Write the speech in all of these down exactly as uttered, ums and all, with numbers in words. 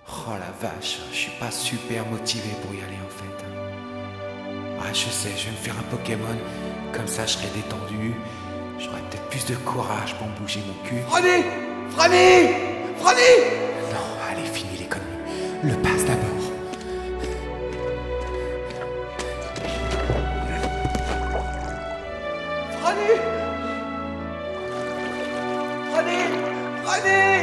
Oh la vache, je suis pas super motivé pour y aller en fait. Ah je sais, je vais me faire un Pokémon, comme ça je serai détendu, j'aurai peut-être plus de courage pour me bouger mon cul. Franny Franny Franny Non, allez, fini les conneries. Le passe d'abord. Franny Franny Franny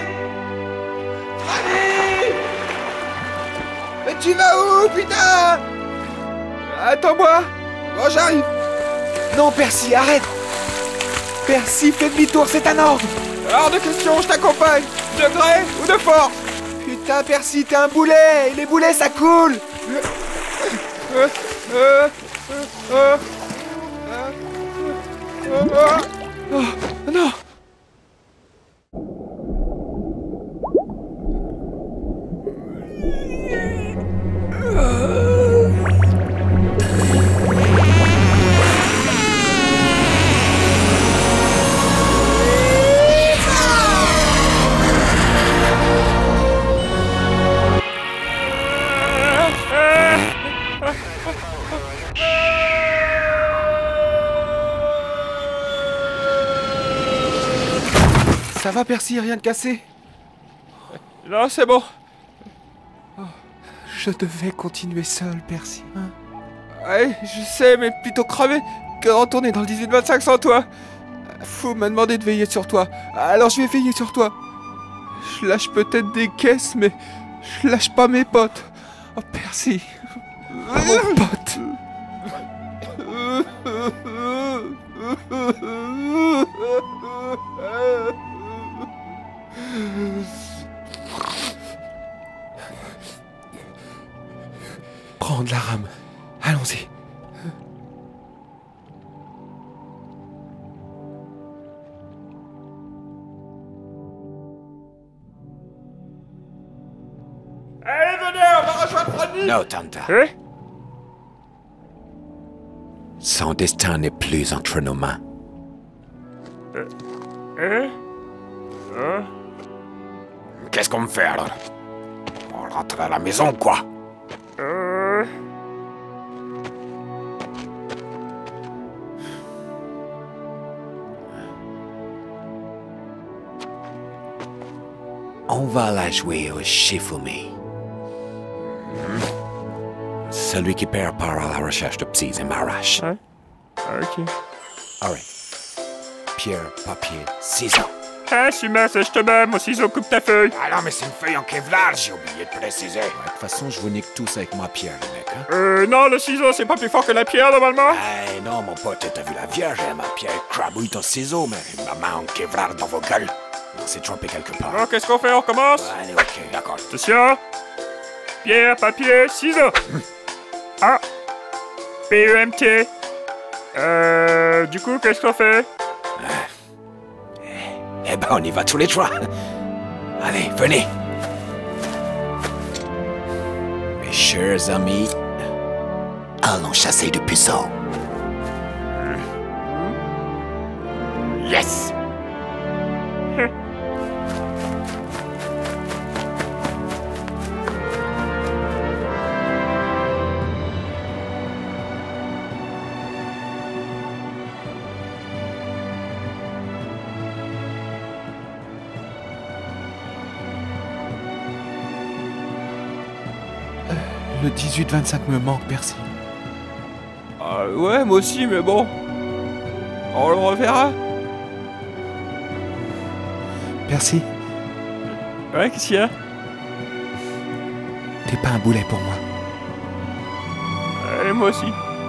Franny Mais tu vas où, putain? Attends-moi. Bon, j'arrive. Non, Percy, arrête. Percy, fais demi-tour, c'est un ordre. Hors de question, je t'accompagne. De gré ou de force? Putain, Percy, t'es un boulet. Et les boulets, ça coule. Euh, euh, euh, euh, euh, euh, oh, non. Ça va, Percy, rien de cassé? Non, c'est bon. Oh, je devais continuer seul, Percy. Hein? Ouais, je sais, mais plutôt crever que de retourner dans le dix-huit vingt-cinq sans toi. Fou m'a demandé de veiller sur toi. Alors je vais veiller sur toi. Je lâche peut-être des caisses, mais je lâche pas mes potes. Oh, Percy. Mon pote. Prends de la rame. Allons-y. Allez, venez, on va rejoindre Franny. Non, Tanta. Hein? Son destin n'est plus entre nos mains. Hein? Hein? Qu'est-ce qu'on me fait alors? On rentre à la maison, quoi? Euh... On va la jouer au Shifumi. Celui qui perd part à la recherche de petits et m'arrache. Ouais. Ok. Alright. Pierre, papier, ciseaux. Ah, je suis mince, je te bats, mon ciseau coupe ta feuille. Ah non, mais c'est une feuille en Kevlar, j'ai oublié de préciser. Ouais, de toute façon, je vous nique tous avec ma pierre, les mecs, hein? Euh, non, le ciseau, c'est pas plus fort que la pierre, normalement. Eh non, mon pote, t'as vu la vierge, hein, ma pierre crabouille ton ciseau, mais ma main en Kevlar dans vos gueules. On s'est trompé quelque part. Bon, qu'est-ce qu'on fait, on commence? Allez, ok, d'accord. Attention. Pierre, papier, ciseaux. A. P E M T. Euh, du coup, qu'est-ce qu'on fait? Eh ben, on y va tous les trois. Allez, venez. Mes chers amis, allons chasser du puceau. Yes! Le dix-huit vingt-cinq me manque, Percy. Ah, ouais, moi aussi, mais bon. On le reverra. Percy, Ouais, qu'est-ce qu'il y a? t'es pas un boulet pour moi. Et moi aussi.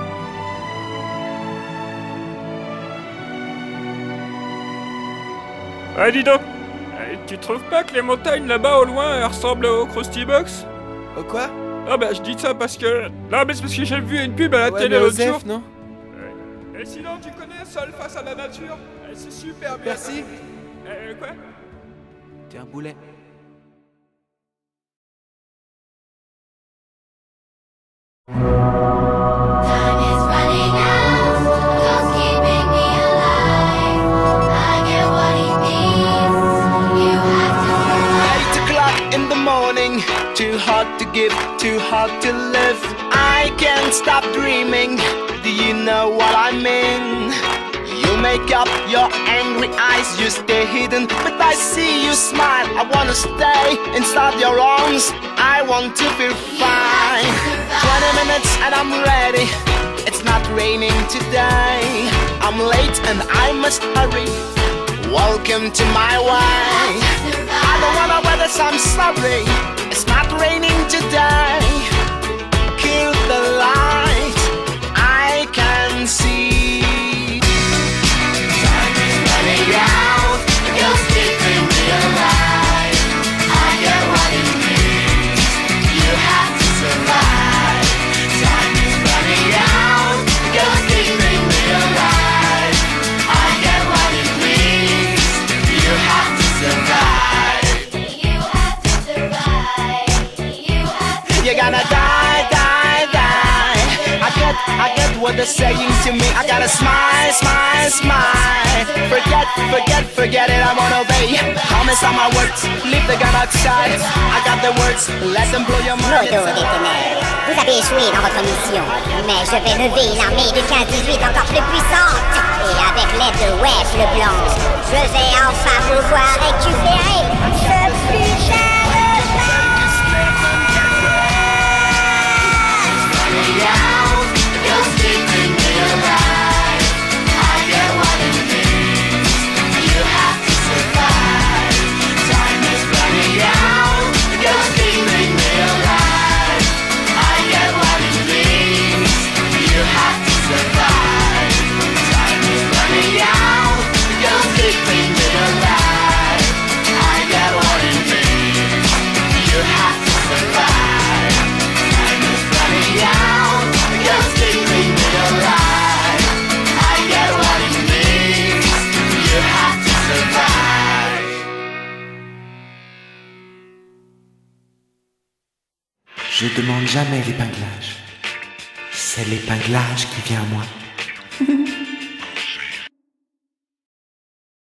Ah, dis donc. Euh, Tu trouves pas que les montagnes là-bas au loin elles ressemblent au Krusty Box? Oh quoi? Ah bah je dis ça parce que... Non mais c'est parce que j'ai vu une pub à la Ouais, télé mais l'autre Osef, jour. non? Et sinon tu connais Seul face à la nature? Eh, c'est super bien. Percy, Euh, quoi? t'es un boulet. Time is running out, love's keeping me alive. I get what he means, you have to survive. Eight o'clock in the morning, two too hard to live. I can't stop dreaming. Do you know what I mean? You make up your angry eyes, you stay hidden, but I see you smile. I wanna stay inside your arms. I want to feel fine. Twenty minutes and I'm ready. It's not raining today. I'm late and I must hurry. Welcome to my way. I don't wanna wear this, I'm sorry. It's not raining today. Kill the light, I can see. Time is running out, the ghost keeping me alive. I get what it means, you have to survive. Time is running out, the ghost keeping me alive. I get what it means, you have to survive. You have to survive. You have to survive. You're gonna die, die, die. I get, I get what they're saying to me. I gotta smile, smile, smile. Forget, forget, forget it, I won't obey. Promise on my words, leave the gun outside. I got the words, let them blow your mind. Modo des ténèbres, vous avez échoué dans votre mission. Mais je vais lever l'armée du quinze dix-huit encore plus puissante. Et avec l'aide de Wesh le Blanc, je vais enfin pouvoir récupérer ce putain de bain. Running out, the ghost keeping me alive. I get what it means, you have to survive. Time is running out, the ghost keeping me alive. I get what it means, you have to survive. Time is running out, the ghost keeping me alive. I get what it means, you have to survive. Time is running out, the ghost keeping me alive. I get what it means, you have to survive. Je demande jamais l'épinglage. C'est l'épinglage qui vient à moi.